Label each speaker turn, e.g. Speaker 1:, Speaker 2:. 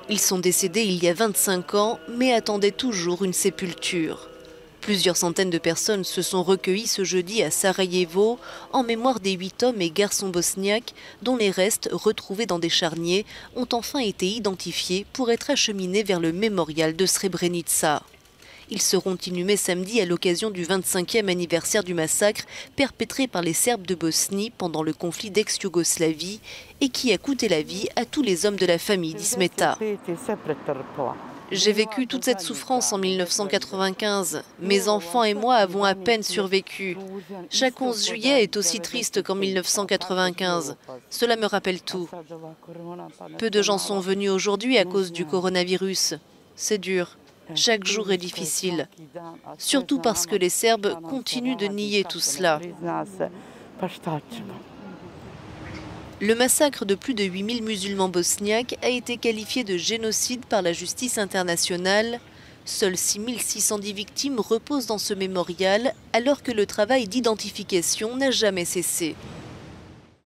Speaker 1: Ils sont décédés il y a 25 ans, mais attendaient toujours une sépulture. Plusieurs centaines de personnes se sont recueillies ce jeudi à Sarajevo en mémoire des 8 hommes et garçons bosniaques dont les restes, retrouvés dans des charniers, ont enfin été identifiés pour être acheminés vers le mémorial de Srebrenica. Ils seront inhumés samedi à l'occasion du 25e anniversaire du massacre perpétré par les Serbes de Bosnie pendant le conflit d'ex-Yougoslavie et qui a coûté la vie à tous les hommes de la famille d'Ismeta. J'ai vécu toute cette souffrance en 1995. Mes enfants et moi avons à peine survécu. Chaque 11 juillet est aussi triste qu'en 1995. Cela me rappelle tout. Peu de gens sont venus aujourd'hui à cause du coronavirus. C'est dur. Chaque jour est difficile. Surtout parce que les Serbes continuent de nier tout cela. Le massacre de plus de 8000 musulmans bosniaques a été qualifié de génocide par la justice internationale. Seules 6610 victimes reposent dans ce mémorial, alors que le travail d'identification n'a jamais cessé.